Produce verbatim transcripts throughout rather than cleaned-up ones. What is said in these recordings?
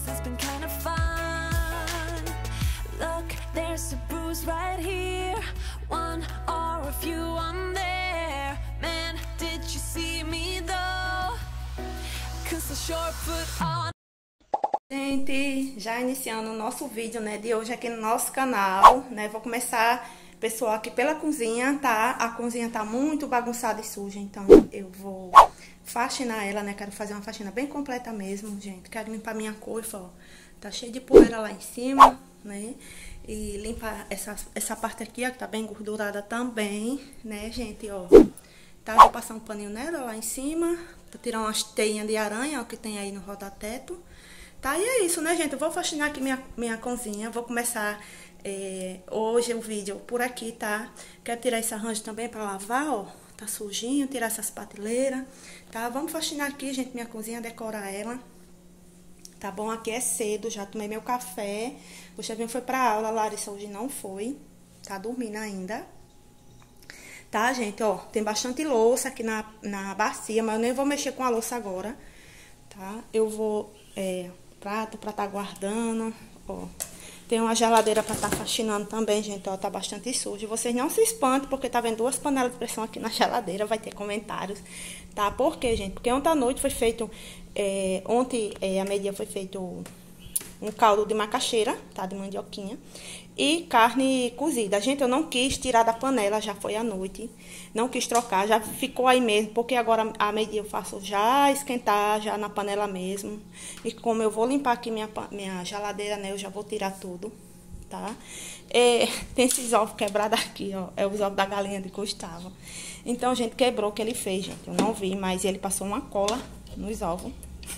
it's been kind of fun. Look, there's a bruise right here, one or a few on there. Man, did you see me though? Cause the short put on. Gente, já iniciando o nosso vídeo, né, de hoje aqui no nosso canal, né, vou começar, pessoal, aqui pela cozinha, tá? A cozinha tá muito bagunçada e suja, então eu vou faxinar ela, né, quero fazer uma faxina bem completa mesmo, gente, quero limpar minha coifa, ó, tá cheio de poeira lá em cima, né, e limpar essa, essa parte aqui, ó, que tá bem gordurada também, né, gente, ó, tá, vou passar um paninho nela lá em cima, pra tirar umas teinhas de aranha, ó, que tem aí no roda-teto. Tá, e é isso, né, gente? Eu vou faxinar aqui minha, minha cozinha. Vou começar é, hoje o vídeo por aqui, tá? Quero tirar esse arranjo também pra lavar, ó. Tá sujinho, tirar essas prateleiras, tá? Vamos faxinar aqui, gente, minha cozinha, decorar ela. Tá bom? Aqui é cedo, já tomei meu café. O Chevinho foi pra aula, a Larissa hoje não foi. Tá dormindo ainda. Tá, gente? Ó, tem bastante louça aqui na, na bacia, mas eu nem vou mexer com a louça agora, tá? Eu vou... É, prato pra tá guardando, ó. Tem uma geladeira pra tá faxinando também, gente, ó, tá bastante sujo. Vocês não se espantem, porque tá vendo duas panelas de pressão aqui na geladeira, vai ter comentários, tá? Por quê, gente? Porque ontem à noite foi feito, é, ontem é, a meio-dia foi feito um caldo de macaxeira, tá? De mandioquinha. E carne cozida. Gente, eu não quis tirar da panela, já foi à noite. Não quis trocar, já ficou aí mesmo. Porque agora a meio-dia eu faço já esquentar, já na panela mesmo. E como eu vou limpar aqui minha, minha geladeira, né? Eu já vou tirar tudo, tá? É, tem esses ovos quebrados aqui, ó. É os ovos da galinha de Gustavo. Então, gente, quebrou o que ele fez, gente. Eu não vi, mas ele passou uma cola nos ovos.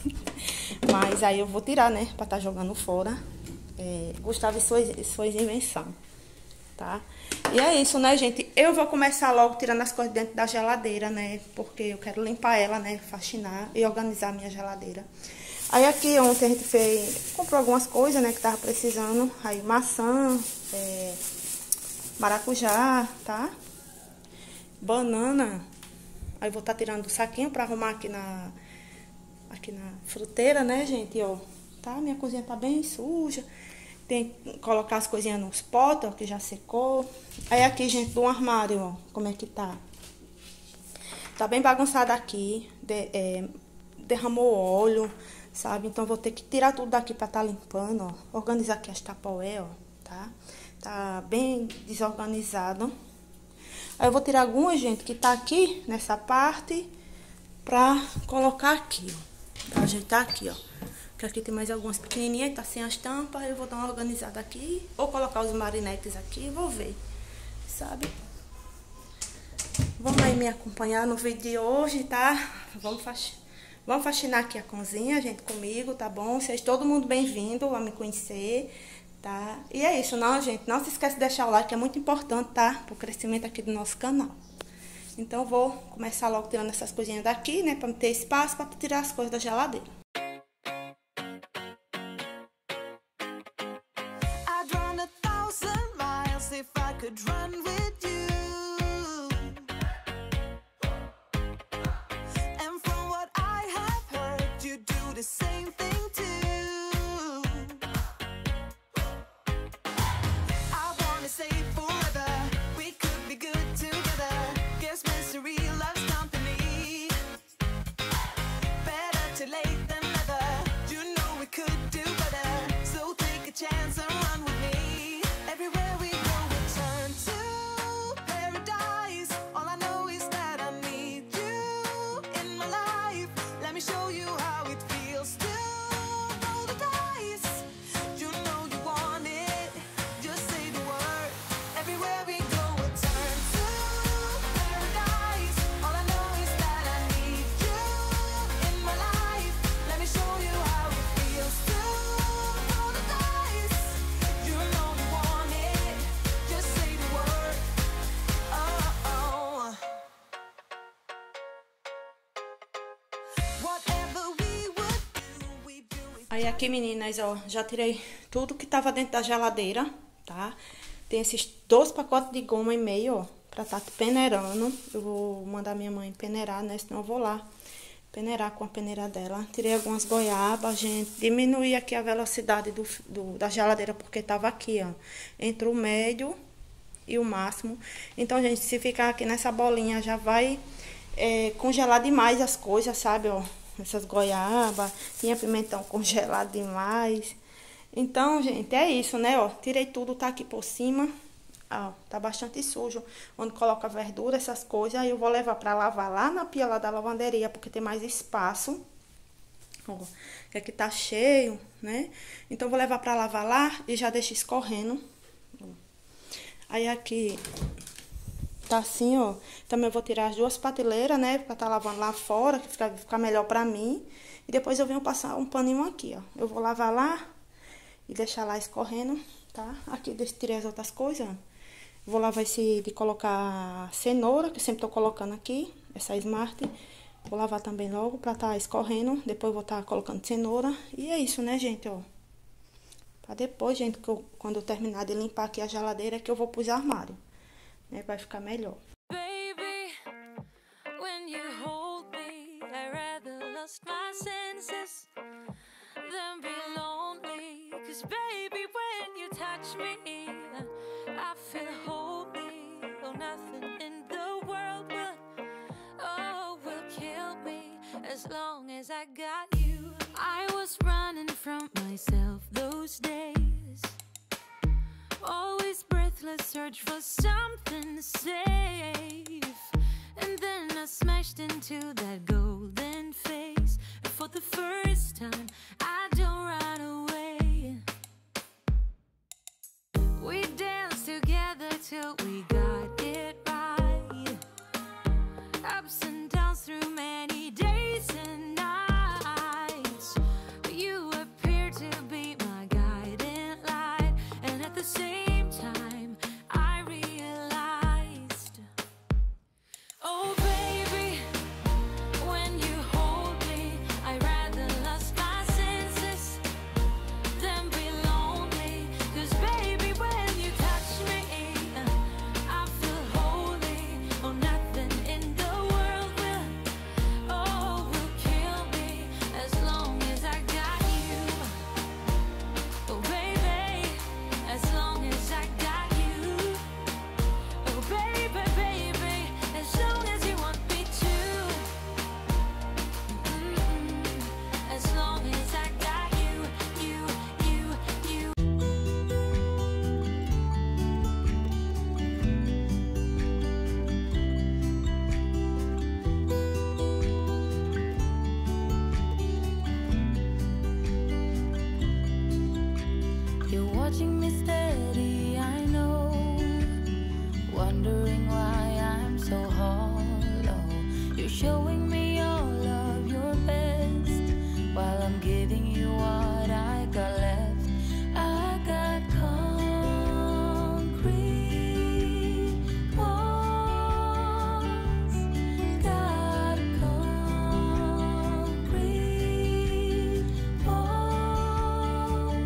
Mas aí eu vou tirar, né? Pra tá jogando fora. É, Gustavo e suas, suas invenções, tá? E é isso, né, gente? Eu vou começar logo tirando as coisas dentro da geladeira, né? Porque eu quero limpar ela, né? Faxinar e organizar a minha geladeira. Aí aqui ontem a gente fez... Comprou algumas coisas, né? Que tava precisando. Aí maçã, é, maracujá, tá? Banana. Aí vou estar tá tirando o saquinho pra arrumar aqui na... Aqui na fruteira, né, gente? Ó, tá? Minha cozinha tá bem suja. Tem que colocar as coisinhas nos potes, ó, que já secou. Aí aqui, gente, do armário, ó, como é que tá. Tá bem bagunçado aqui. De, é, derramou óleo, sabe? Então, vou ter que tirar tudo daqui pra tá limpando, ó. Organizar aqui as tapoé, ó, tá? Tá bem desorganizado. Aí eu vou tirar algumas, gente, que tá aqui, nessa parte, pra colocar aqui, ó. Pra ajeitar aqui, ó. Que aqui tem mais algumas pequenininhas, tá sem as tampas. Eu vou dar uma organizada aqui. Ou colocar os marinetes aqui, vou ver, sabe? Vamos aí me acompanhar no vídeo de hoje, tá? Vamos, faxi... Vamos faxinar aqui a cozinha, gente, comigo, tá bom? Vocês, todo mundo bem-vindo a me conhecer, tá? E é isso, não, gente? Não se esquece de deixar o like, é muito importante, tá? Pro crescimento aqui do nosso canal. Então, vou começar logo tirando essas coisinhas daqui, né? Pra não ter espaço pra tirar as coisas da geladeira. If I could run with you, and from what I have heard, you do the same thing too. I wanna say forever, we could be good together. Guess misery loves company. Better too late than never. You know we could do better. So take a chance and run with me. Everywhere we go. Aí aqui, meninas, ó, já tirei tudo que tava dentro da geladeira, tá? Tem esses dois pacotes de goma e meio, ó, pra tá peneirando. Eu vou mandar minha mãe peneirar, né? Senão eu vou lá peneirar com a peneira dela. Tirei algumas goiabas, gente. Diminuí aqui a velocidade do, do, da geladeira, porque tava aqui, ó. Entre o médio e o máximo. Então, gente, se ficar aqui nessa bolinha, já vai é, congelar demais as coisas, sabe, ó. Essas goiabas. Tinha pimentão congelado demais. Então, gente, é isso, né, ó. Tirei tudo, tá aqui por cima. Ó, tá bastante sujo, onde coloca verdura, essas coisas. Aí eu vou levar pra lavar lá na pia lá da lavanderia, porque tem mais espaço. Ó, que aqui tá cheio, né? Então eu vou levar pra lavar lá e já deixo escorrendo. Aí aqui tá assim, ó. Também eu vou tirar as duas prateleiras, né? Pra tá lavando lá fora, que fica, fica melhor pra mim. E depois eu venho passar um paninho aqui, ó. Eu vou lavar lá e deixar lá escorrendo, tá? Aqui tirei as outras coisas, ó. Vou lavar esse de colocar cenoura, que eu sempre tô colocando aqui, essa Smart. Vou lavar também logo pra tá escorrendo. Depois vou tá colocando cenoura. E é isso, né, gente, ó. Pra depois, gente, que eu, quando eu terminar de limpar aqui a geladeira, é que eu vou pros armários, né? Vai ficar melhor. Baby, when you hold me, I rather lost my senses than be lonely. 'Cause baby, when you touch me, I feel holy. Oh, nothing in the world will, oh, will kill me as long as I got you. I was running from myself those days, always breathless, search for something safe. And then I smashed into that golden face, and for the first time I don't run away. We danced together till we got it right, ups and downs through many days and nights. You appeared to be my guiding light, and at the same time I realized, oh baby, when you hold me, I rather lost my senses than be lonely. 'Cause baby, when you touch me, I feel holy. Oh, nothing in the world will, oh, will kill me as long as I got you. Oh baby, as long as I got you. Oh baby, baby, as long as you want me to. Mm-mm. As long as I got you, you, you, you. You're watching me steady, I know, wondering why I'm so hollow. You're showing me all of your best, while I'm giving you what I got left. I got concrete walls, got concrete walls.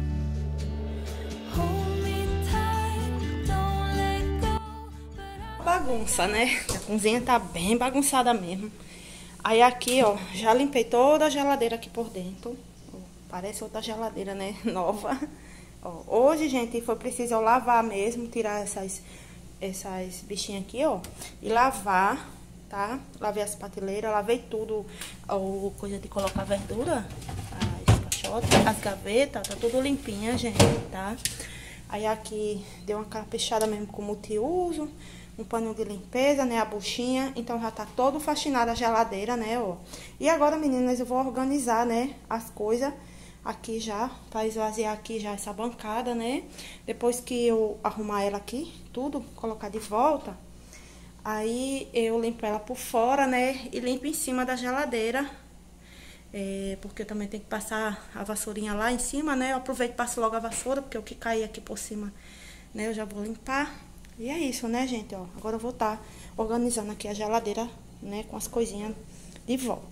Hold me tight, don't let go, but I Bagunça, né? A cozinha tá bem bagunçada mesmo. Aí aqui, ó, já limpei toda a geladeira aqui por dentro. Ó, parece outra geladeira, né? Nova. Ó, hoje, gente, foi preciso eu lavar mesmo, tirar essas, essas bichinhas aqui, ó. E lavar, tá? Lavei as prateleiras, lavei tudo, o coisa de colocar verdura, as caixotes, as gavetas, tá tudo limpinha, gente, tá? Aí aqui deu uma caprichada mesmo com multiuso, um paninho de limpeza, né, a buchinha. Então já tá todo faxinado a geladeira, né, ó. E agora, meninas, eu vou organizar, né, as coisas aqui já, pra esvaziar aqui já essa bancada, né. Depois que eu arrumar ela aqui, tudo, colocar de volta, aí eu limpo ela por fora, né, e limpo em cima da geladeira. É, porque eu também tenho que passar a vassourinha lá em cima, né? Eu aproveito e passo logo a vassoura, porque o que cair aqui por cima, né, eu já vou limpar. E é isso, né, gente, ó. Agora eu vou estar organizando aqui a geladeira, né, com as coisinhas de volta.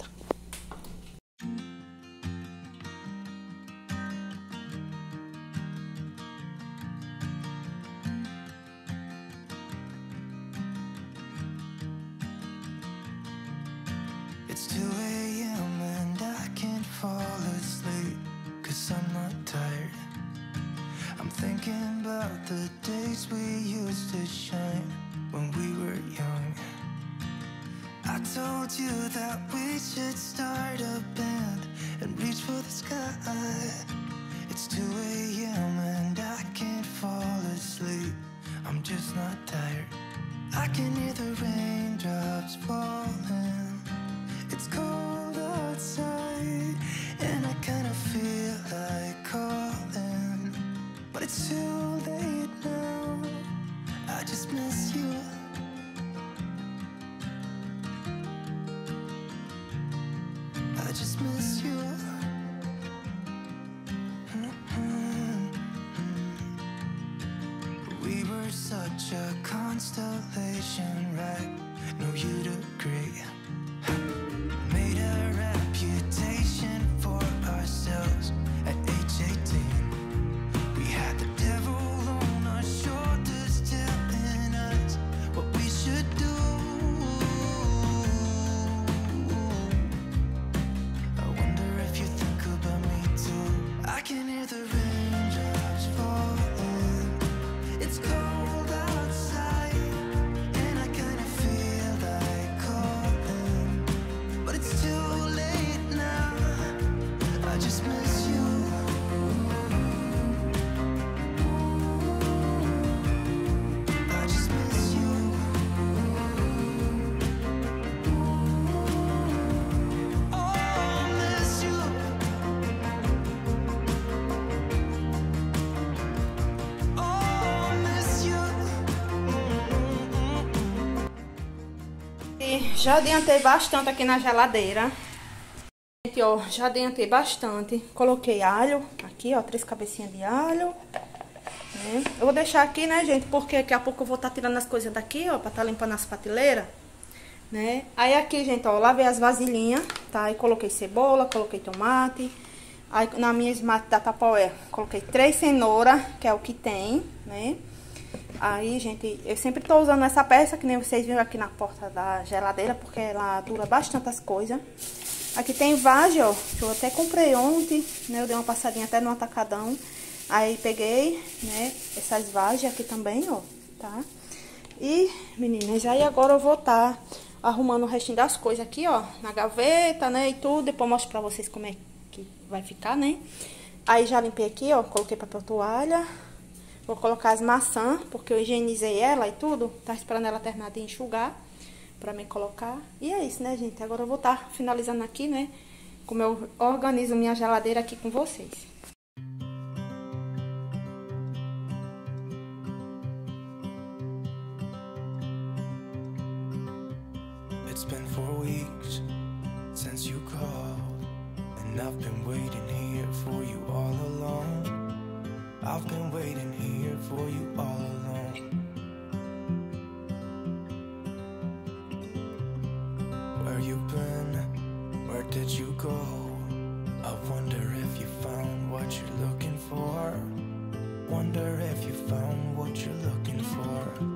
It's two a the days we used to shine when we were young. I told you that we should start a band and reach for the sky. It's two A M and I can't fall asleep. I'm just not tired. I can hear the raindrops falling. It's cold outside and I kinda feel like calling, but it's too late now. I just miss you. I just miss you. Mm-hmm. We were such a constellation, right? No, you'd agree. Made a reputation for ourselves at age eighteen. We had the devil on our shoulders telling us what we should do. I wonder if you think about me too. I can hear the raindrops falling. It's cold outside and I kinda feel like calling, but it's too late now. I just miss you. I just miss you. Oh, I miss you. Oh, I miss you. E já adiantei bastante aqui na geladeira. Gente, ó, já adiantei bastante. Coloquei alho aqui, ó, três cabecinhas de alho. Né? Eu vou deixar aqui, né, gente, porque daqui a pouco eu vou estar tirando as coisas daqui, ó, pra estar limpando as prateleiras, né? Aí aqui, gente, ó, lavei as vasilhinhas, tá? Aí coloquei cebola, coloquei tomate. Aí na minha esmate da Tupperware, coloquei três cenouras, que é o que tem, né? Aí, gente, eu sempre tô usando essa peça, que nem vocês viram aqui na porta da geladeira, porque ela dura bastante as coisas. Aqui tem vagem, ó, que eu até comprei ontem, né? Eu dei uma passadinha até no atacadão. Aí peguei, né, essas vagens aqui também, ó, tá? E, meninas, aí agora eu vou estar arrumando o restinho das coisas aqui, ó, na gaveta, né, e tudo. Depois eu mostro pra vocês como é que vai ficar, né? Aí já limpei aqui, ó, coloquei papel toalha. Vou colocar as maçãs, porque eu higienizei ela e tudo. Tá esperando ela terminar de enxugar pra mim colocar. E é isso, né, gente? Agora eu vou estar finalizando aqui, né, como eu organizo minha geladeira aqui com vocês. It's been four weeks since you called, and I've been waiting here for you all along. I've been waiting here for you all along. Where you been? Where did you go? I wonder if you found what you're looking for. Wonder if you found what you're looking for.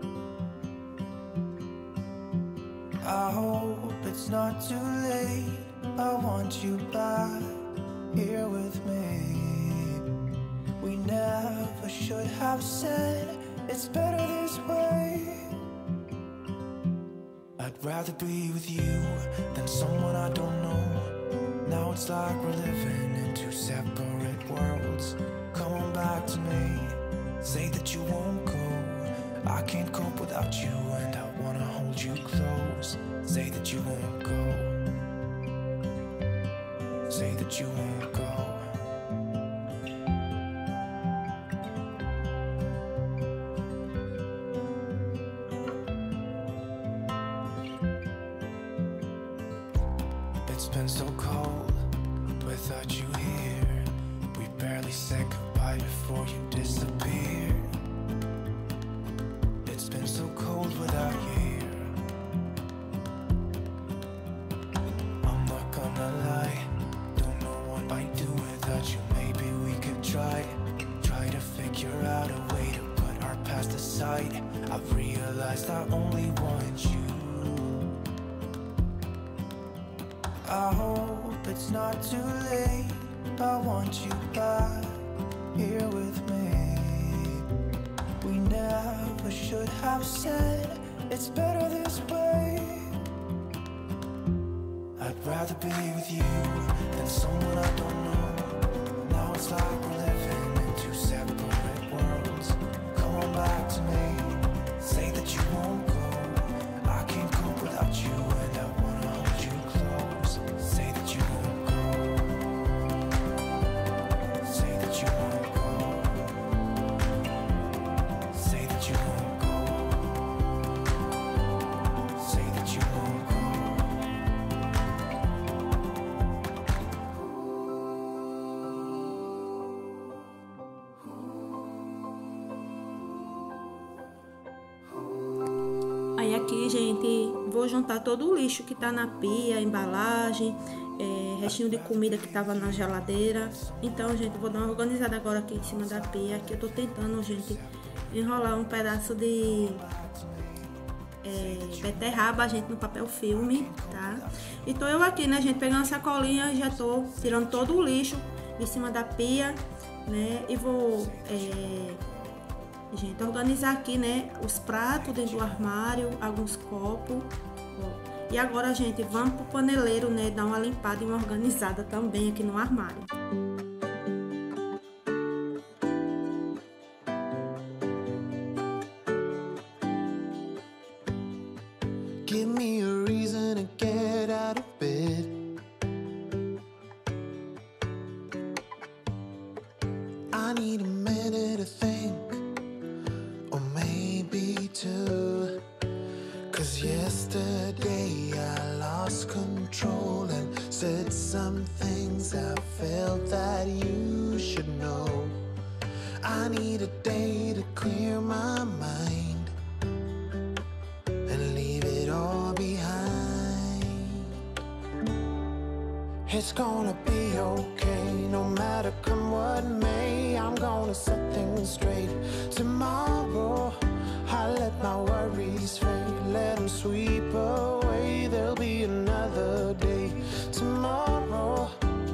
I hope it's not too late. I want you back here with me. We never should have said it's better this way. I'd rather be with you than someone I don't know. Now it's like we're living in two separate worlds. Come on back to me, say that you won't go. I can't cope without you and I wanna hold you close. Say that you won't go. Say that you won't go. It's been so cold without you here. We barely said goodbye before you disappeared. It's been so cold without you here. I'm not gonna lie, don't know what I'd do without you. Maybe we could try, try to figure out a way to put our past aside. I've realized I only want you. I hope it's not too late. I want you back here with me. never should have said it's better this way. I'd rather be with you than someone I don't know. Now it's like we're living in two separate worlds. Come on back to me, say that you won't go. I can't cope without you and I wanna hold you close. Say that you won't go. Say that you won't go. Say that you won't go. Say that you won't go. Aí aqui, gente, vou juntar todo o lixo que tá na pia, embalagem, é, restinho de comida que tava na geladeira. Então, gente, vou dar uma organizada agora aqui em cima da pia, que eu tô tentando, gente, enrolar um pedaço de é, beterraba, gente, no papel filme, tá? E tô eu aqui, né, gente, pegando a sacolinha e já tô tirando todo o lixo de cima da pia, né? E vou... É, gente, organizar aqui, né, os pratos dentro do armário, alguns copos. Ó. E agora, gente, vamos pro paneleiro, né, dar uma limpada e uma organizada também aqui no armário. Give me a reason to get out of bed. I need a minute to think. Or maybe two. Cause yesterday I lost control and said some things I felt that you should know. I need a day to clear my mind and leave it all behind. It's gonna be okay, no matter come what may. I'm gonna set things straight. Tomorrow, I let my worries fade, let them sweep away. There'll be another day. Tomorrow,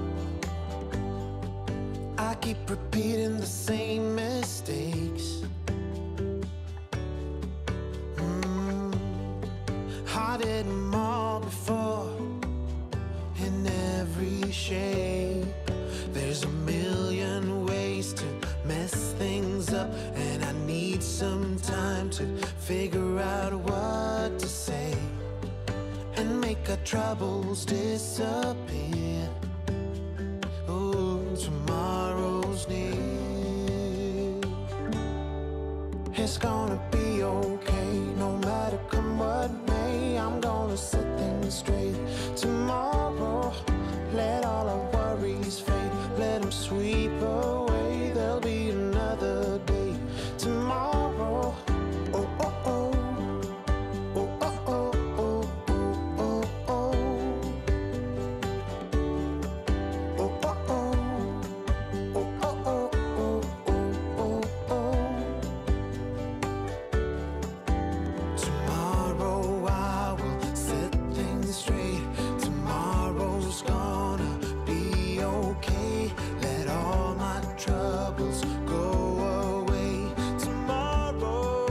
I keep repeating the same mistakes. Mm, I did them all before, in every shape. There's a million ways to mess things up, and I need some time to figure out what to say and make our troubles disappear. Oh, tomorrow's near. It's gonna be okay, no matter come what may. I'm gonna set things straight. Tomorrow, let all our worries fade, let them sweep away. There'll be another day. Tomorrow, oh oh oh, oh oh oh, oh oh oh, oh oh oh, oh oh oh, oh oh oh. Tomorrow I will set things straight. Tomorrow's gonna be okay. Let all my troubles go away. Tomorrow,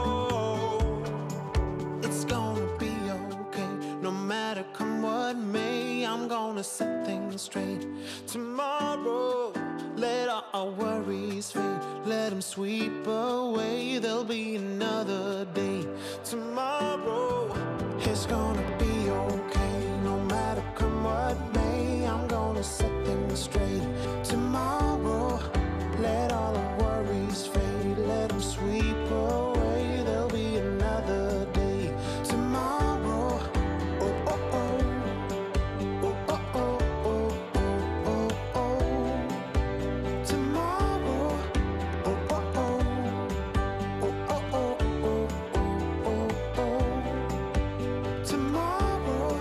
it's gonna be okay. No matter come what may, I'm gonna set things straight. Tomorrow, let all our worries fade, let them sweep away. There'll be another day. Tomorrow, it's gonna be okay. No matter come what may, I'm gonna set things straight. Tomorrow, let all our worries fade, let them sweep away. There'll be another day. Tomorrow, oh oh oh, oh oh oh, oh oh oh, oh. Tomorrow, oh oh oh, oh oh oh, oh oh oh, oh. Tomorrow.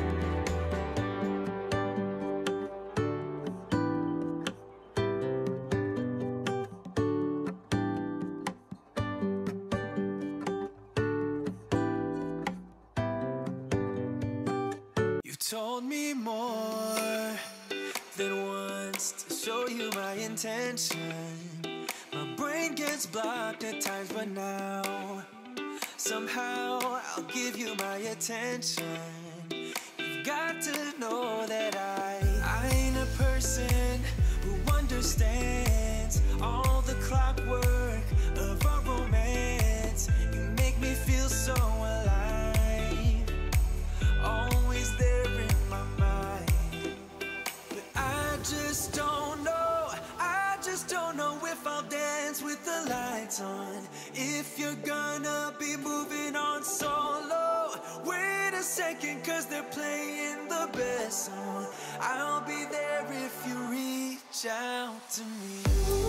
You told me more than once to show you my intention. My brain mind gets blocked at times, but now somehow I'll give you my attention. You've got to know that I I ain't a person who understands all the clockwork of our romance. You make me feel so alive, always there in my mind. But I just don't know, I just don't know if I'll dance with the lights on. If you're gonna be moving on solo, wait a second, cause they're playing the best song. I'll be there if you reach out to me.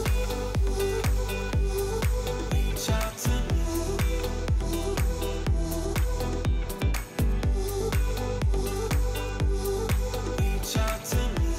Reach out to me. Reach out to me.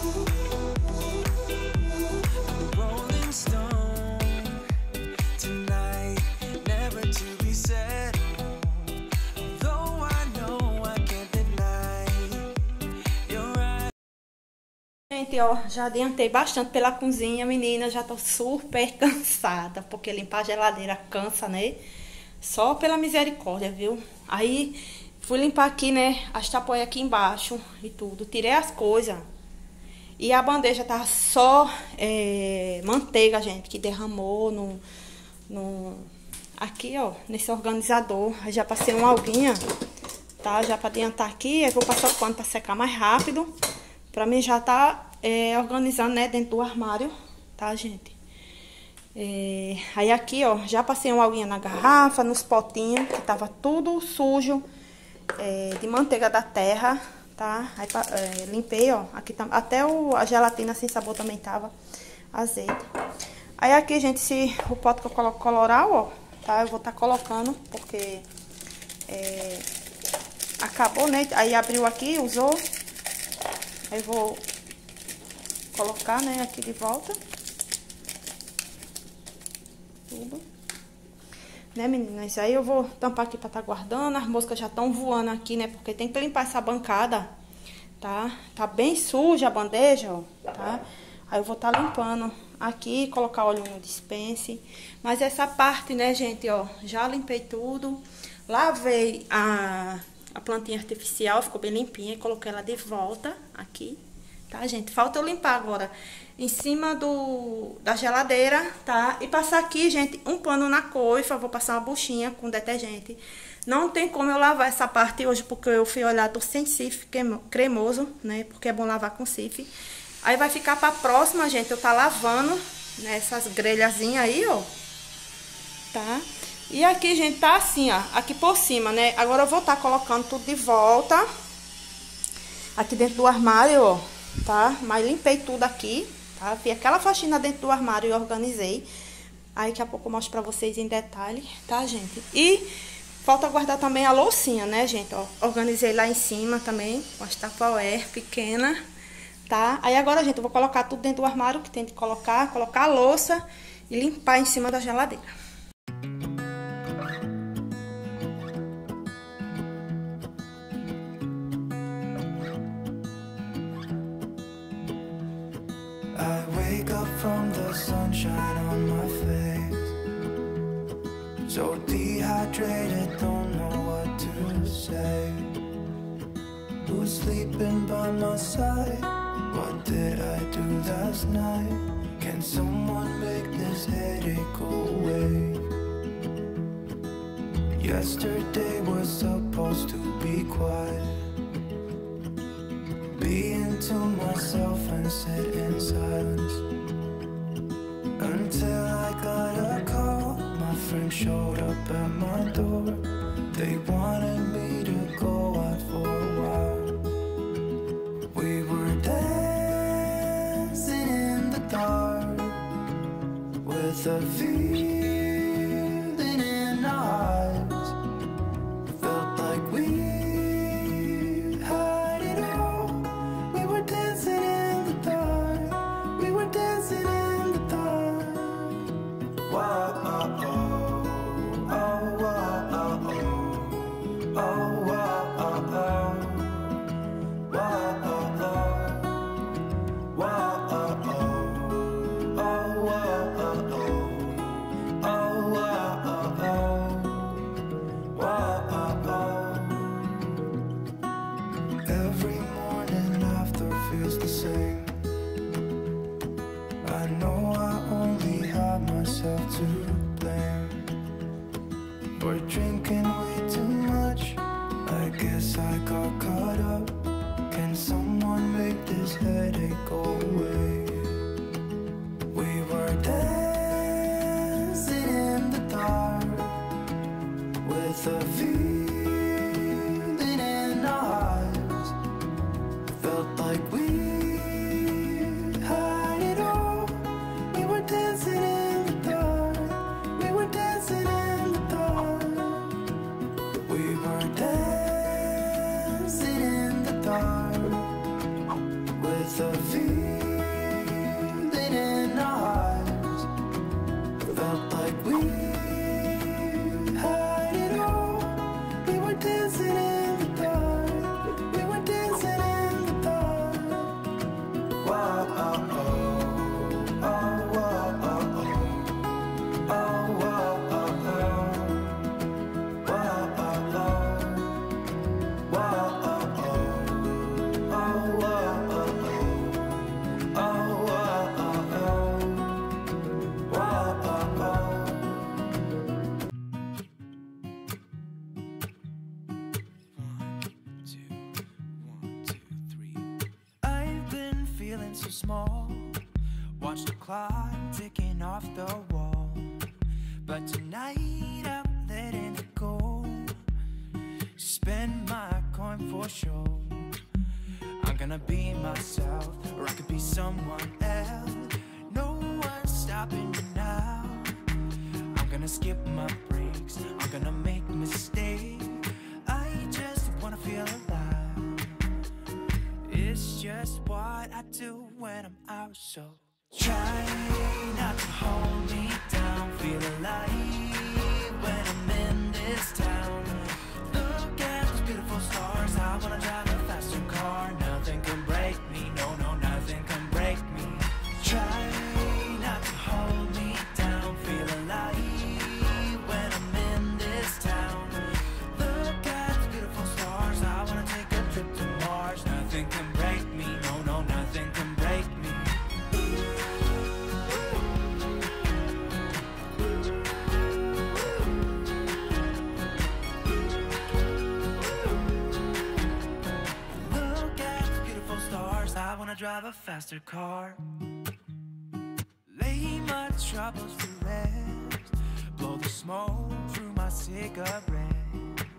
I'm a rolling stone tonight, never to be settled. Though I know I can't deny you're right. Gente, ó, já adiantei bastante pela cozinha, menina, já tô super cansada, porque limpar a geladeira cansa, né? Só pela misericórdia, viu? Aí fui limpar aqui, né, as tapoias aqui embaixo e tudo, tirei as coisas. E a bandeja tava só é, manteiga, gente, que derramou no, no... Aqui, ó, nesse organizador. Aí já passei uma alguinha, tá? Já pra adiantar aqui, aí vou passar o pano pra secar mais rápido. Pra mim já tá é, organizando, né, dentro do armário, tá, gente? É, aí aqui, ó, já passei uma alguinha na garrafa, nos potinhos, que tava tudo sujo é, de manteiga da terra, tá? Aí é, limpei, ó, aqui tá, até o, a gelatina sem sabor também tava, azeite. Aí aqui, gente, se o pote que eu coloco coloral, ó, tá? Eu vou estar tá colocando, porque é, acabou, né? Aí abriu aqui, usou. Aí vou colocar, né, aqui de volta. Tudo. Né, meninas? Aí eu vou tampar aqui pra tá guardando. As moscas já estão voando aqui, né? Porque tem que limpar essa bancada, tá? Tá bem suja a bandeja, ó, tá? Aí eu vou tá limpando aqui, colocar óleo no dispense. Mas essa parte, né, gente, ó, já limpei tudo. Lavei a... a plantinha artificial, ficou bem limpinha, e coloquei ela de volta aqui, tá, gente? Falta eu limpar agora em cima do, da geladeira, tá? E passar aqui, gente, um pano na coifa, vou passar uma buchinha com detergente. Não tem como eu lavar essa parte hoje, porque eu fui olhar, tô sem sif cremoso, né? Porque é bom lavar com sif. Aí vai ficar pra próxima, gente, eu tá lavando, né, essas grelhazinhas aí, ó, tá? E aqui, gente, tá assim, ó, aqui por cima, né? Agora eu vou estar tá colocando tudo de volta aqui dentro do armário, ó, tá? Mas limpei tudo aqui, tá? Vi aquela faxina dentro do armário e organizei. Aí daqui a pouco eu mostro pra vocês em detalhe, tá, gente? E falta guardar também a loucinha, né, gente? Ó, organizei lá em cima também, com as tupperware pequena, tá? Aí agora, gente, eu vou colocar tudo dentro do armário que tem que colocar, colocar a louça e limpar em cima da geladeira. I wake up from the sunshine on my face, so dehydrated, don't know what to say. Who's sleeping by my side? What did I do last night? Can someone make this headache go away? Yesterday was supposed to be quiet, being to myself and sit in silence, until I got a call. My friend showed up at my door. They wanted me to go out for a while. We were dancing in the dark with a feeling in our eyes. Felt like we had it all. We were dancing in the dark. We were dancing in the dark. Wow, oh, oh, oh, wow, oh, oh, oh, wow, oh, oh, wow, oh, oh, wow, oh, oh, oh, wow, oh, oh, feeling so small. Watch the clock ticking off the wall. But tonight I'm letting it go. Spend my coin for sure. I'm gonna be myself, or I could be someone else. No one's stopping me now. I'm gonna skip my breaks, I'm gonna make mistakes. I just wanna feel alive. It's just what I do when I'm out, so try not to hold me down. Feel alive when I'm in this town. Look at those beautiful stars. I wanna drive a faster car. Nothing can break me, no, no, nothing can break me. Try not to hold me down. Feel alive when I'm in this town. Look at those beautiful stars. I wanna take a trip to Mars. Nothing can break me, no, no, nothing can break me. I wanna drive a faster car. Lay my troubles to rest. Blow the smoke through my cigarette.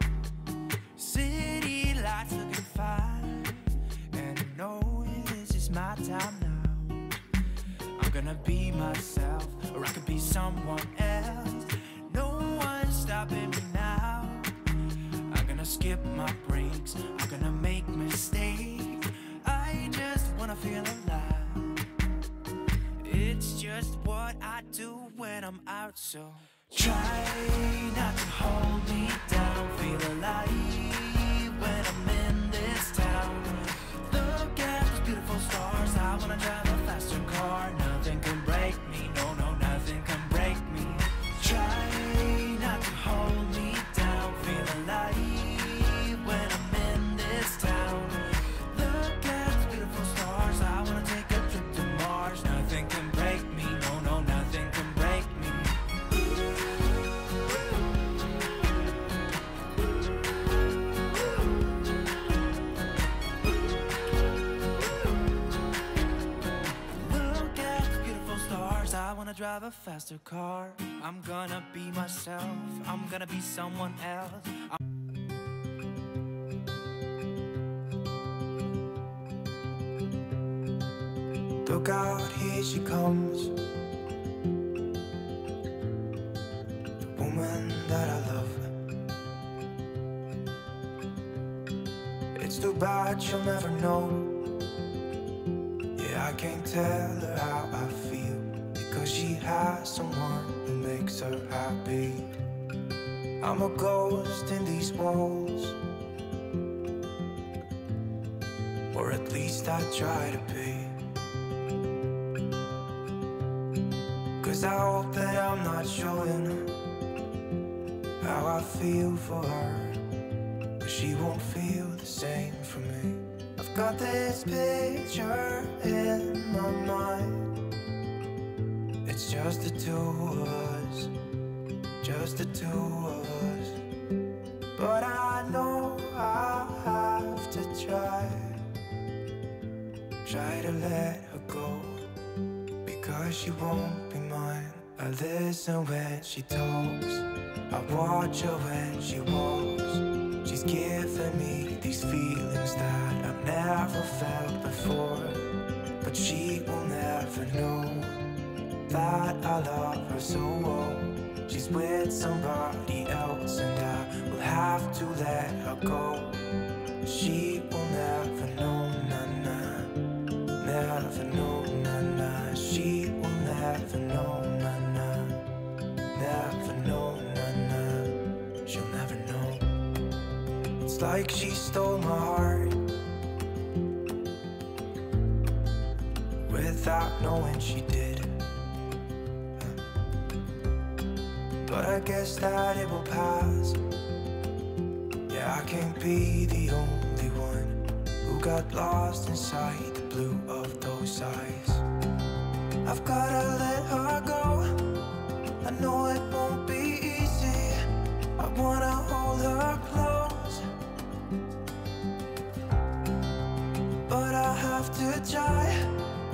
City lights looking fine, and I know this is my time now. I'm gonna be myself, or I could be someone else. No one's stopping me now. I'm gonna skip my breaks, I'm gonna make mistakes. I just wanna feel alive. It's just what I do when I'm out, so try not to hold me down. Feel alive when I'm in this town. Look at those beautiful stars. I wanna drive a faster car. Nothing can break me, no, no, nothing can break me. Try not to hold me down. Feel alive when I'm in this town. I wanna take a trip to Mars. Nothing can break me, no, no, nothing can break me. Look at the beautiful stars. I wanna drive a faster car. I'm gonna be myself, I'm gonna be someone else. I'm Look out, here she comes, the woman that I love. It's too bad she'll never know. Yeah, I can't tell her how I feel, because she has someone who makes her happy. I'm a ghost in these walls, or at least I try to be. Cause I hope that I'm not showing how I feel for her, but she won't feel the same for me. I've got this picture in my mind. It's just the two of us, just the two of us. But I know I have to try, try to let her go, because she won't be mine. I listen when she talks, I watch her when she walks. She's giving me these feelings that I've never felt before. But she will never know that I love her so well. She's with somebody else and I will have to let her go. She will never know, nah, nah. Never know, nah, nah. She will never know, nah, nah. Never know, nah, nah. She'll never know. It's like she stole my heart without knowing she did. But I guess that it will pass. Yeah, I can't be the only one who got lost inside the blue of those eyes. I've gotta let her go. I know it won't be easy. I wanna hold her close, but I have to try,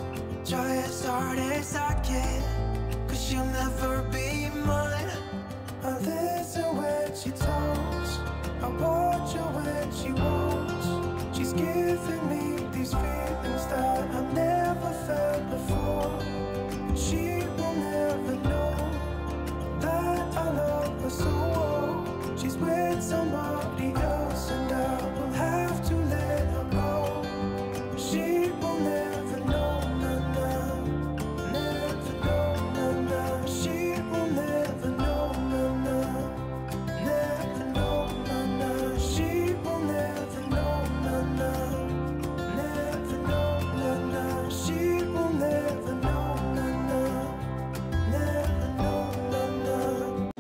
advice I get, cause she'll never be mine. I listen when she talks, I watch her when she walks. She's giving me these feelings that I've never felt before. And she will never know that I love her so well. She's with somebody else and I will have to let her go. She will never know, nah, nah. Never know, nah, nah. She will never know, nah, nah. Never know, nah, nah. She will never know, nah, nah. Never know, nah, nah. She will never know, nah, nah. Never know, nah, nah.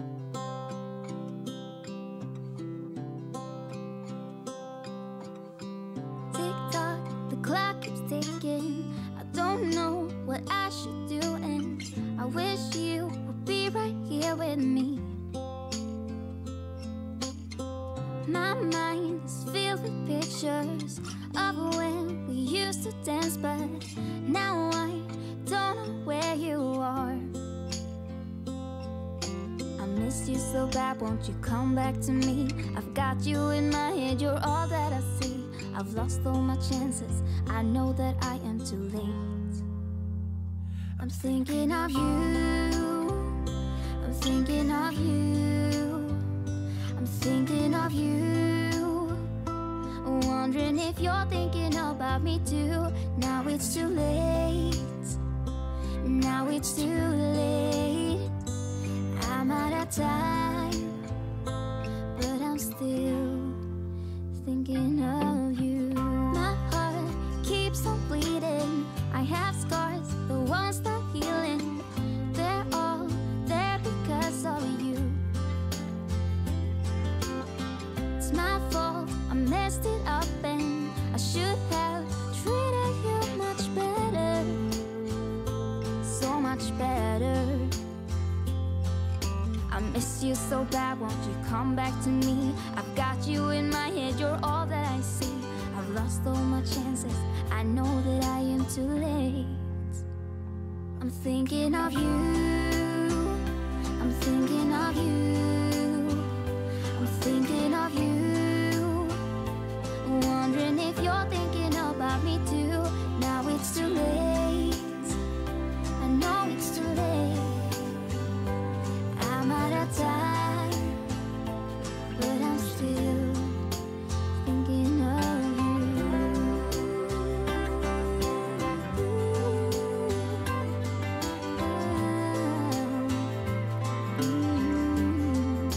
Tick tock, the clock keeps ticking. I don't know what I should do, and I wish you would be right here with me. My mind is filled with pictures of when we used to dance, but now I don't know where you are. I miss you so bad, won't you come back to me? I've got you in my head, you're all that I see. I've lost all my chances, I know that I am too late. I'm thinking of you, I'm thinking of you, I'm thinking of you, wondering if you're thinking about me too. Now it's too late, now it's too late. I'm out of time, but I'm still thinking of you. My heart keeps on bleeding. I have scars that won't stop healing. They're all there because of you. It's my fault, I messed it up, and I should have treated you much better, so much better. I miss you so bad, won't you come back to me? I've got you in my head, you're all that I see. I've lost all my chances, I know that I am too late. I'm thinking of you, I'm thinking of you, I'm thinking of you, wondering if you're thinking about me too. Now it's too late, I know it's too late. I'm out of time, but I'm still thinking of you.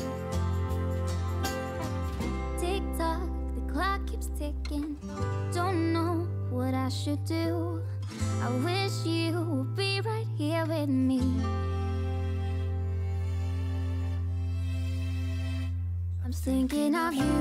Tick tock, the clock keeps ticking. Don't know what I should do. I wish you would be right here with me. I'm thinking of you,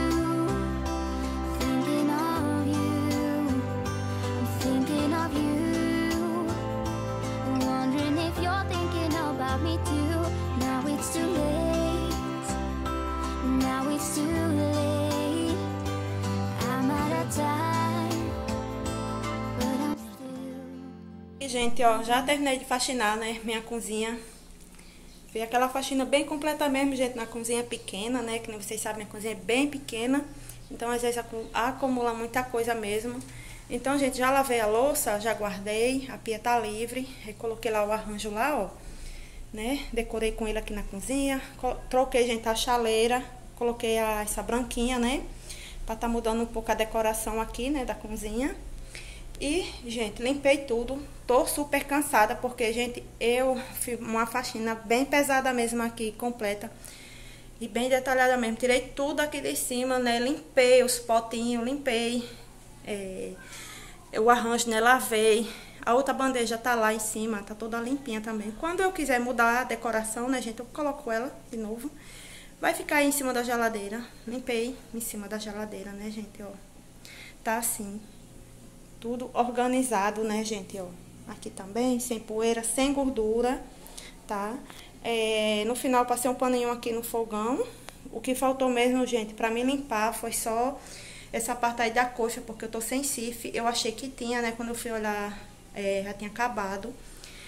thinking of you, I'm thinking of you, wondering if you're thinking about me too. Now it's too late, now it's too late. I'm out of time, but I'm still. E, gente, ó, já terminei de faxinar, né, minha cozinha. Fiz aquela faxina bem completa mesmo, gente, na cozinha pequena, né? Que nem vocês sabem, minha cozinha é bem pequena. Então, às vezes, acumula muita coisa mesmo. Então, gente, já lavei a louça, já guardei. A pia tá livre. Aí, coloquei lá o arranjo lá, ó. Né? Decorei com ele aqui na cozinha. Troquei, gente, a chaleira. Coloquei a, essa branquinha, né? Pra tá mudando um pouco a decoração aqui, né? Da cozinha. E, gente, limpei tudo. Tô super cansada porque, gente, eu fiz uma faxina bem pesada mesmo aqui, completa. E bem detalhada mesmo. Tirei tudo aqui de cima, né? Limpei os potinhos, limpei é, o arranjo, né? Lavei. A outra bandeja tá lá em cima, tá toda limpinha também. Quando eu quiser mudar a decoração, né, gente, eu coloco ela de novo. Vai ficar aí em cima da geladeira. Limpei em cima da geladeira, né, gente, ó. Tá assim. Tudo organizado, né, gente, ó. Aqui também, sem poeira, sem gordura, tá? É, no final, passei um paninho aqui no fogão. O que faltou mesmo, gente, pra mim limpar foi só essa parte aí da coxa, porque eu tô sem cif. Eu achei que tinha, né, quando eu fui olhar, é, já tinha acabado.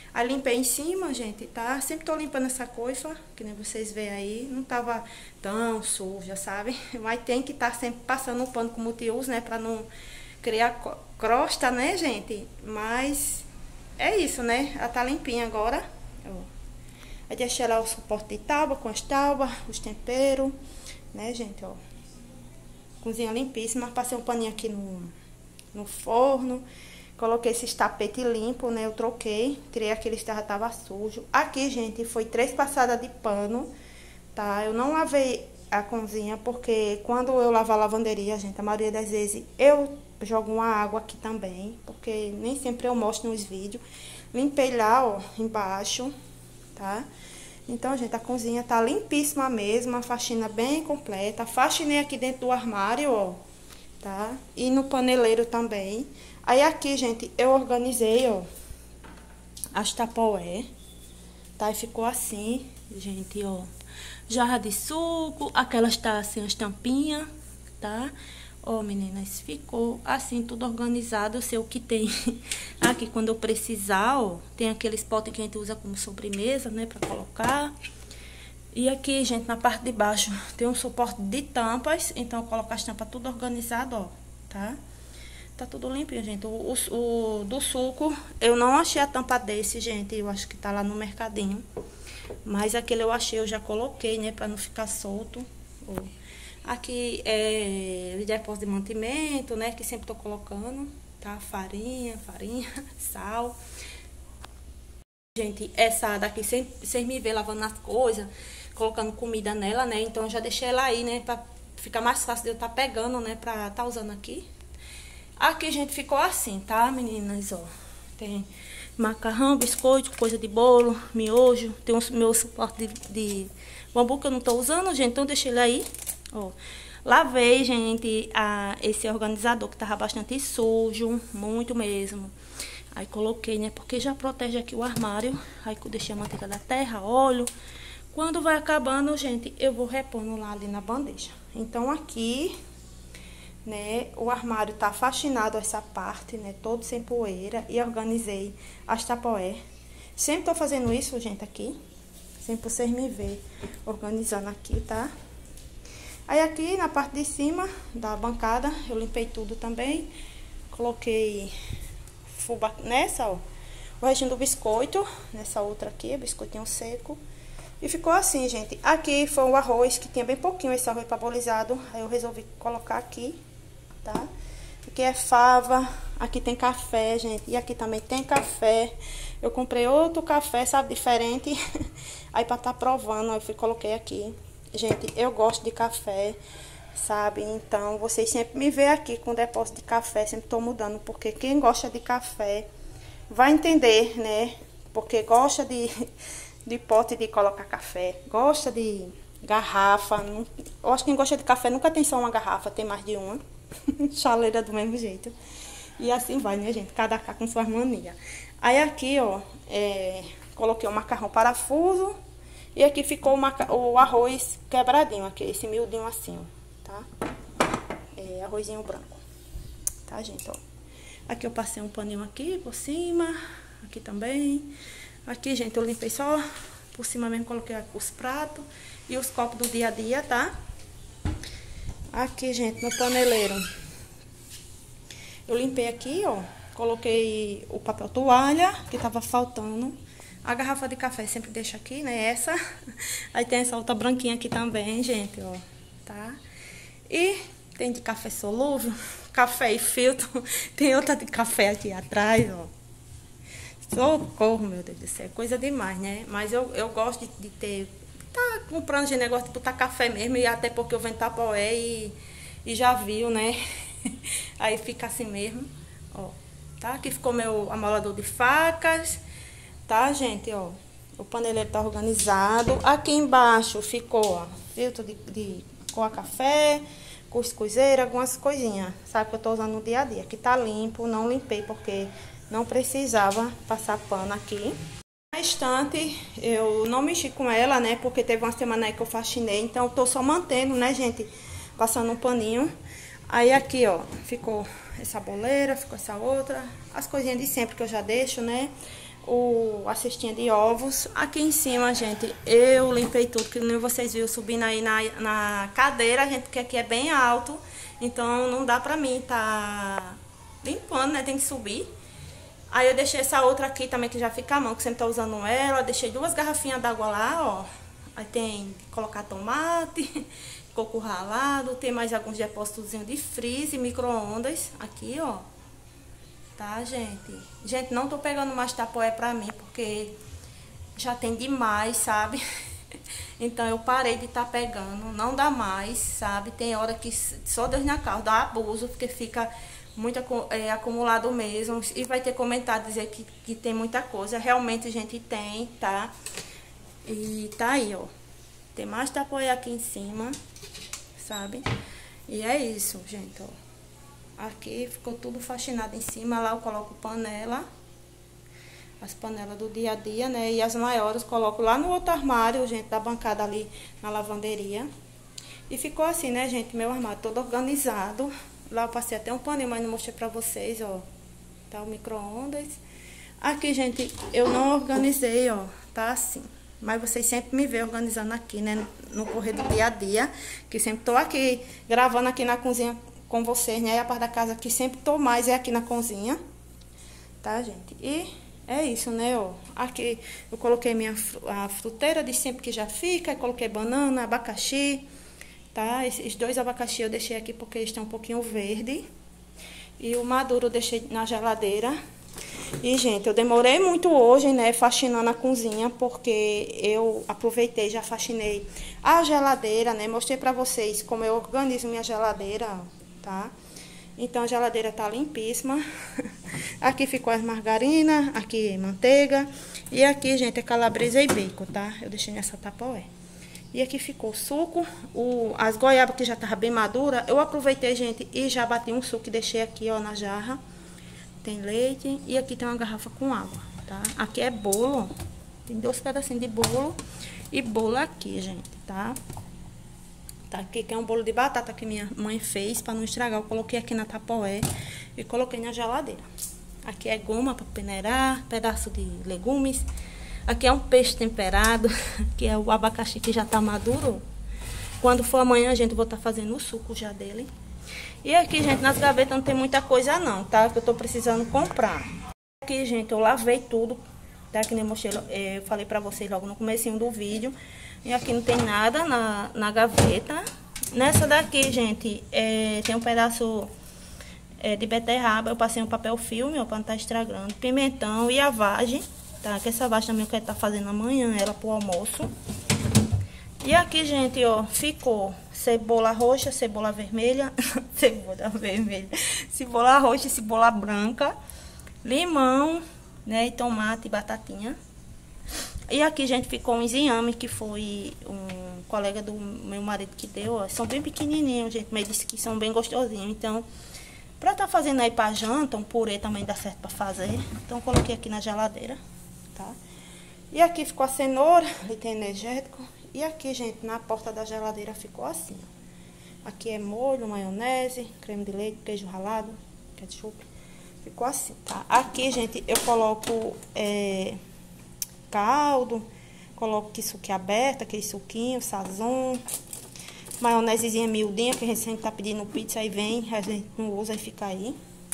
Aí limpei em cima, gente, tá? Sempre tô limpando essa coifa, que nem vocês veem aí. Não tava tão suja, sabe? Mas tem que estar tá sempre passando um pano com multiuso, né? Pra não criar crosta, né, gente? Mas é isso, né? Ela tá limpinha agora. Ó. Aí deixei lá o suporte de tábua, com as tábuas, os temperos, né, gente, ó. Cozinha limpíssima. Passei um paninho aqui no, no forno. Coloquei esses tapetes limpos, né? Eu troquei. Tirei aqueles que já tava sujo. Aqui, gente, foi três passadas de pano, tá? Eu não lavei a cozinha, porque quando eu lavo a lavanderia, gente, a maioria das vezes eu jogo uma água aqui também, porque nem sempre eu mostro nos vídeos. Limpei lá, ó, embaixo, tá? Então, gente, a cozinha tá limpíssima mesmo, a faxina bem completa. Faxinei aqui dentro do armário, ó, tá? E no paneleiro também. Aí aqui, gente, eu organizei, ó, as tapoé, tá? E ficou assim, gente, ó. Jarra de suco, aquelas tá assim, as tampinhas, tá? Ó, meninas, ficou assim, tudo organizado. Eu sei o que tem aqui quando eu precisar, ó. Tem aqueles potes que a gente usa como sobremesa, né, pra colocar. E aqui, gente, na parte de baixo tem um suporte de tampas. Então, eu coloco as tampas tudo organizado, ó, tá? Tá tudo limpinho, gente. O, o, o do suco, eu não achei a tampa desse, gente. Eu acho que tá lá no mercadinho. Mas aquele eu achei, eu já coloquei, né? Pra não ficar solto. Aqui é o depósito de mantimento, né? Que sempre tô colocando, tá? Farinha, farinha, sal. Gente, essa daqui, vocês me vê lavando as coisas, colocando comida nela, né? Então, eu já deixei ela aí, né? Pra ficar mais fácil de eu tá pegando, né? Pra tá usando aqui. Aqui, gente, ficou assim, tá, meninas? Ó, tem macarrão, biscoito, coisa de bolo, miojo. Tem o meu suporte de, de bambu que eu não tô usando, gente. Então, deixei ele aí, ó. Lavei, gente, a, esse organizador que tava bastante sujo, muito mesmo. Aí, coloquei, né, porque já protege aqui o armário. Aí, eu deixei a manteiga da terra, óleo. Quando vai acabando, gente, eu vou repondo lá ali na bandeja. Então, aqui, né, o armário tá faxinado essa parte, né, todo sem poeira, e organizei as tapoé. Sempre tô fazendo isso, gente, aqui, sempre vocês me ver organizando aqui, tá? Aí aqui na parte de cima da bancada eu limpei tudo também, coloquei fubá nessa, ó, o restinho do biscoito, nessa outra aqui, biscoitinho seco. E ficou assim, gente. Aqui foi o arroz, que tinha bem pouquinho esse arroz parbolizado, aí eu resolvi colocar aqui, tá? Aqui é fava, aqui tem café, gente, e aqui também tem café. Eu comprei outro café, sabe, diferente, aí pra tá provando, eu fui, coloquei aqui. Gente, eu gosto de café, sabe, então vocês sempre me veem aqui com depósito de café, sempre tô mudando, porque quem gosta de café vai entender, né, porque gosta de, de pote de colocar café, gosta de garrafa. Não, eu acho que quem gosta de café nunca tem só uma garrafa, tem mais de uma. Chaleira do mesmo jeito. E assim vai, né, gente? Cada cá com suas manias. Aí aqui, ó, é, coloquei o macarrão parafuso. E aqui ficou o, maca o arroz quebradinho, aqui, esse miudinho assim, ó, tá? É, arrozinho branco. Tá, gente, ó. Aqui eu passei um paninho aqui por cima. Aqui também. Aqui, gente, eu limpei só por cima mesmo, coloquei os pratos e os copos do dia a dia, tá? Aqui, gente, no paneleiro, eu limpei aqui, ó. Coloquei o papel toalha, que tava faltando. A garrafa de café sempre deixa aqui, né? Essa. Aí tem essa outra branquinha aqui também, gente, ó. Tá? E tem de café solúvel, café e filtro. Tem outra de café aqui atrás, ó. Socorro, meu Deus do céu. É coisa demais, né? Mas eu, eu gosto de, de ter... Tá comprando de negócio de botar café mesmo. E até porque eu vendo tapoé e, e já viu, né? Aí fica assim mesmo, ó. Tá? Aqui ficou meu amolador de facas. Tá, gente, ó, o paneleiro tá organizado. Aqui embaixo ficou, ó, filtro de, de coar café, cuscuzeira, algumas coisinhas, sabe, que eu tô usando no dia a dia. Aqui tá limpo, não limpei porque não precisava passar pano aqui. Na estante, eu não mexi com ela, né, porque teve uma semana aí que eu faxinei, então eu tô só mantendo, né, gente, passando um paninho. Aí aqui, ó, ficou essa boleira, ficou essa outra, as coisinhas de sempre que eu já deixo, né. o, a cestinha de ovos. Aqui em cima, gente, eu limpei tudo, que nem vocês viram subindo aí na, na cadeira, gente, porque aqui é bem alto. Então não dá pra mim tá limpando, né? Tem que subir. Aí eu deixei essa outra aqui também, que já fica à mão, que sempre tô usando ela. Deixei duas garrafinhas d'água lá, ó. Aí tem que colocar tomate, coco ralado. Tem mais alguns depósitos de freeze, micro-ondas. Aqui, ó. Tá, gente? Gente, não tô pegando mais tapoé pra mim, porque já tem demais, sabe? Então eu parei de tá pegando. Não dá mais, sabe? Tem hora que só Deus na causa, dá abuso, porque fica muito é, acumulado mesmo. E vai ter comentário dizer que, que tem muita coisa. Realmente a gente tem, tá? E tá aí, ó. Tem mais tapoé aqui em cima, sabe? E é isso, gente, ó. Aqui ficou tudo faxinado em cima. Lá eu coloco panela. As panelas do dia a dia, né? E as maiores coloco lá no outro armário, gente, da bancada ali na lavanderia. E ficou assim, né, gente? Meu armário todo organizado. Lá eu passei até um paninho, mas não mostrei pra vocês, ó. Tá o micro-ondas. Aqui, gente, eu não organizei, ó. Tá assim. Mas vocês sempre me veem organizando aqui, né? No correr do dia a dia. Que sempre tô aqui gravando aqui na cozinha com vocês, né? E a parte da casa que sempre tô mais é aqui na cozinha. Tá, gente? E é isso, né, ó. Aqui eu coloquei minha a fruteira de sempre que já fica. Coloquei banana, abacaxi. Tá? Esses dois abacaxi eu deixei aqui porque eles estão um pouquinho verde. E o maduro eu deixei na geladeira. E, gente, eu demorei muito hoje, né, faxinando a cozinha, porque eu aproveitei, já faxinei a geladeira, né? Mostrei pra vocês como eu organizo minha geladeira, tá? Então, a geladeira tá limpíssima. Aqui ficou as margarinas, aqui manteiga. E aqui, gente, é calabresa e bacon, tá? Eu deixei nessa tapoé. E aqui ficou o suco, o, as goiabas que já tava bem madura. Eu aproveitei, gente, e já bati um suco e deixei aqui, ó, na jarra. Tem leite e aqui tem uma garrafa com água, tá? Aqui é bolo, ó. Tem dois pedacinhos de bolo e bolo aqui, gente, tá? Tá aqui, que é um bolo de batata que minha mãe fez pra não estragar. Eu coloquei aqui na tapoé e coloquei na geladeira. Aqui é goma pra peneirar, pedaço de legumes. Aqui é um peixe temperado, que é o abacaxi que já tá maduro. Quando for amanhã, a gente vai estar fazendo o suco já dele. E aqui, gente, nas gavetas não tem muita coisa não, tá? Que eu tô precisando comprar. Aqui, gente, eu lavei tudo, tá? Que nem eu mostrei, eu falei pra vocês logo no comecinho do vídeo. E aqui não tem nada na, na gaveta. Nessa daqui, gente, é, tem um pedaço é, de beterraba. Eu passei um papel filme, ó, pra não estar estragando. Pimentão e a vagem. Tá, que essa vagem também eu quero estar fazendo amanhã, ela pro almoço. E aqui, gente, ó, ficou cebola roxa, cebola vermelha, cebola vermelha, cebola roxa e cebola branca, limão, né, e tomate e batatinha. E aqui, gente, ficou uns inhame que foi um colega do meu marido que deu, ó. São bem pequenininhos, gente, mas disse que são bem gostosinhos. Então, pra estar fazendo aí pra janta, um purê também dá certo pra fazer. Então, eu coloquei aqui na geladeira. Tá? E aqui ficou a cenoura, ali tem energético. E aqui, gente, na porta da geladeira ficou assim. Aqui é molho, maionese, creme de leite, queijo ralado, ketchup. Ficou assim, tá? Aqui, gente, eu coloco é, caldo, coloco que suquinho aberto, aquele suquinho, sazon. Maionesezinha miudinha, que a gente sempre tá pedindo pizza, aí vem, a gente não usa e fica aí.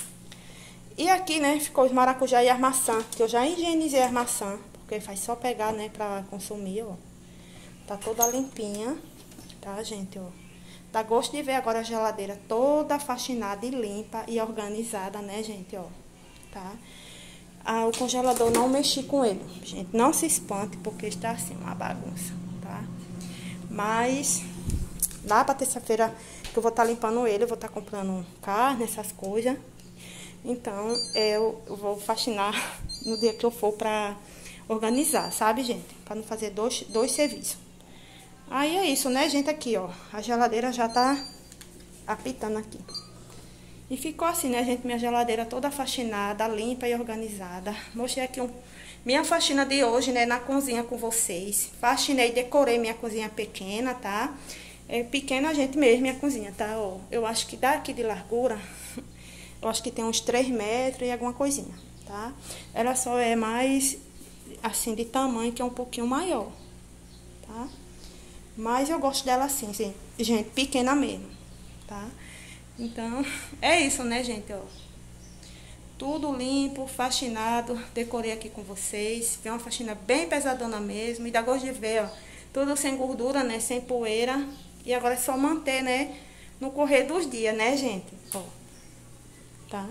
E aqui, né, ficou os maracujá e as maçã, que eu já higienizei as maçã, porque faz só pegar, né, pra consumir, ó. Tá toda limpinha, tá, gente, ó. Dá gosto de ver agora a geladeira toda faxinada e limpa e organizada, né, gente, ó. Tá? Ah, o congelador não mexi com ele, gente, não se espante, porque está assim, uma bagunça, tá? Mas, lá pra terça-feira que eu vou estar limpando ele, eu vou estar comprando carne, essas coisas. Então, eu vou faxinar no dia que eu for pra organizar, sabe, gente? Pra não fazer dois, dois serviços. Aí é isso, né, gente? Aqui, ó. A geladeira já tá apitando aqui. E ficou assim, né, gente? Minha geladeira toda faxinada, limpa e organizada. Mostrei aqui um, minha faxina de hoje, né, na cozinha com vocês. Faxinei, decorei minha cozinha pequena, tá? É pequena, gente, mesmo, minha cozinha, tá? Ó, eu acho que daqui de largura... Eu acho que tem uns três metros e alguma coisinha, tá? tá? Ela só é mais, assim, de tamanho, que é um pouquinho maior, tá? Mas eu gosto dela assim, assim, gente, pequena mesmo, tá? Então, é isso, né, gente, ó. Tudo limpo, faxinado, decorei aqui com vocês. Foi uma faxina bem pesadona mesmo, e dá gosto de ver, ó. Tudo sem gordura, né, sem poeira. E agora é só manter, né, no correr dos dias, né, gente? Ó, tá?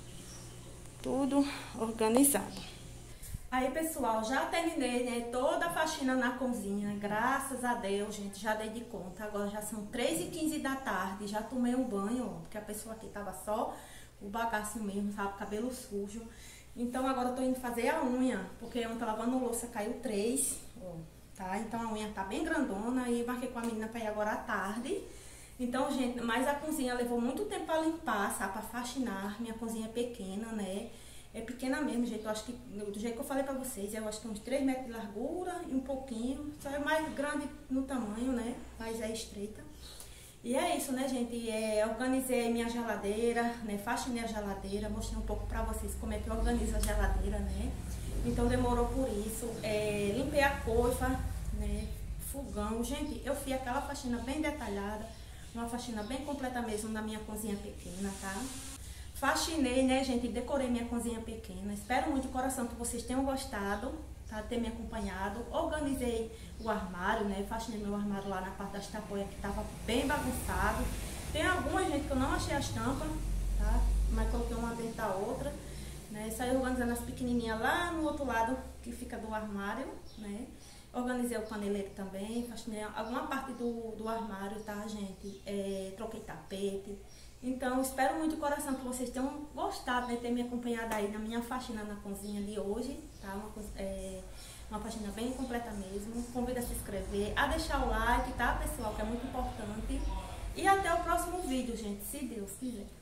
Tudo organizado. Aí, pessoal, já terminei, né, toda a faxina na cozinha, graças a Deus, gente, já dei de conta. Agora já são três e quinze da tarde, já tomei um banho, ó, porque a pessoa aqui tava só o bagaço mesmo, sabe, cabelo sujo. Então agora eu tô indo fazer a unha, porque ontem lavando louça caiu três, ó, tá? Então a unha tá bem grandona e marquei com a menina pra ir agora à tarde. Então, gente, mas a cozinha levou muito tempo pra limpar, sabe, pra faxinar. Minha cozinha é pequena, né? É pequena mesmo, gente. Eu acho que, do jeito que eu falei pra vocês, eu acho que uns três metros de largura e um pouquinho. Só é mais grande no tamanho, né? Mas é estreita. E é isso, né, gente? É, organizei minha geladeira, né? Faxinei a geladeira. Mostrei um pouco pra vocês como é que eu organizo a geladeira, né? Então demorou por isso. É, limpei a coifa, né? Fogão. Gente, eu fiz aquela faxina bem detalhada. Uma faxina bem completa mesmo na minha cozinha pequena, tá? Faxinei, né, gente? Decorei minha cozinha pequena. Espero muito de coração que vocês tenham gostado, tá? Ter me acompanhado. Organizei o armário, né? Faxinei meu armário lá na parte das tapoias, que tava bem bagunçado. Tem algumas, gente, que eu não achei as tampas, tá? Mas coloquei uma dentro da outra, né? Saí organizando as pequenininhas lá no outro lado, que fica do armário, né? Organizei o paneleiro também, faxinei alguma parte do, do armário, tá, gente? É, troquei tapete. Então, espero muito de coração que vocês tenham gostado, né, ter me acompanhado aí na minha faxina na cozinha de hoje, tá? Uma, é, uma faxina bem completa mesmo. Convido a se inscrever, a deixar o like, tá, pessoal, que é muito importante. E até o próximo vídeo, gente, se Deus quiser.